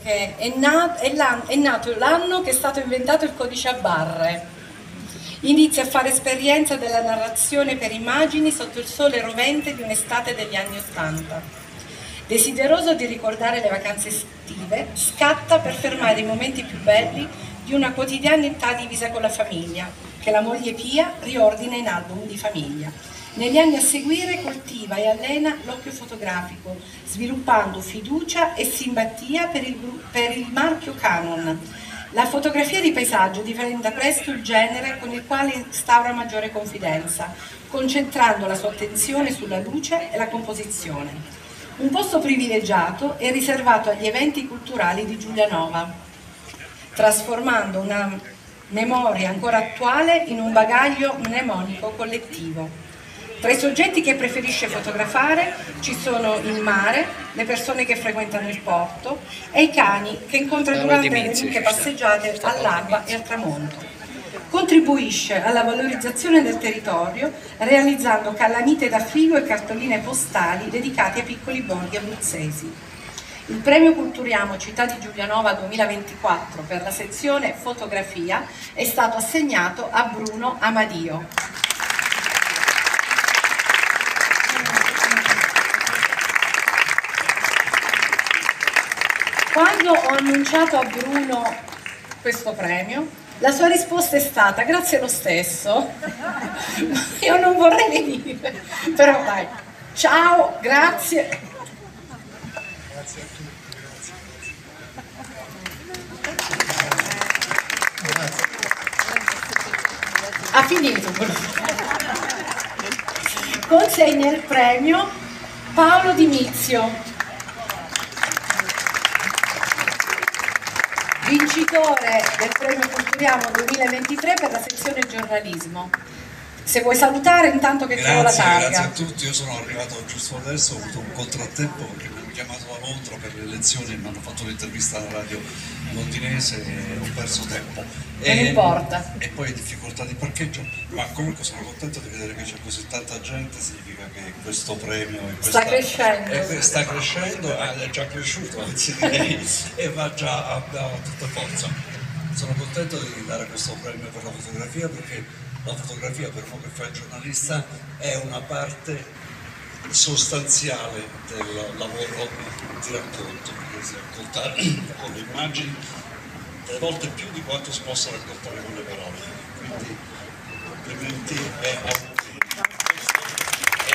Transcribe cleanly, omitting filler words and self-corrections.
che è nato l'anno che è stato inventato il codice a barre. Inizia a fare esperienza della narrazione per immagini sotto il sole rovente di un'estate degli anni '80. Desideroso di ricordare le vacanze estive, scatta per fermare i momenti più belli di una quotidianità divisa con la famiglia, che la moglie Pia riordina in album di famiglia. Negli anni a seguire coltiva e allena l'occhio fotografico, sviluppando fiducia e simpatia per il marchio Canon. La fotografia di paesaggio diventa presto il genere con il quale instaura maggiore confidenza, concentrando la sua attenzione sulla luce e la composizione. Un posto privilegiato è riservato agli eventi culturali di Giulianova, trasformando una memoria ancora attuale in un bagaglio mnemonico collettivo. Tra i soggetti che preferisce fotografare ci sono il mare, le persone che frequentano il porto e i cani che incontra durante le lunghe passeggiate all'alba e al tramonto. Contribuisce alla valorizzazione del territorio realizzando calamite da frigo e cartoline postali dedicate ai piccoli borghi abruzzesi. Il premio Culturiamo Città di Giulianova 2024 per la sezione fotografia è stato assegnato a Bruno Amadio. Quando ho annunciato a Bruno questo premio, la sua risposta è stata grazie lo stesso. Io non vorrei venire, però dai, ciao, grazie. Grazie a tutti, grazie. Ha finito. Consegna il premio Paolo Di Mizio, vincitore del premio Culturiamo 2023 per la sezione giornalismo. Se vuoi salutare intanto che trovo la targa. Grazie a tutti, io sono arrivato giusto adesso, ho avuto un contrattempo perché mi hanno chiamato da Londra per le elezioni e mi hanno fatto l'intervista alla radio londinese e ho perso tempo. Non importa. E poi difficoltà di parcheggio, ma comunque sono contento di vedere che c'è così tanta gente, significa che questo premio sta crescendo, è già cresciuto, anzi direi, e va già a tutta forza. Sono contento di dare questo premio per la fotografia perché la fotografia, per come fa il giornalista, è una parte sostanziale del lavoro di racconto, perché si racconta con le immagini delle volte più di quanto si possa raccontare con le parole. Quindi complimenti e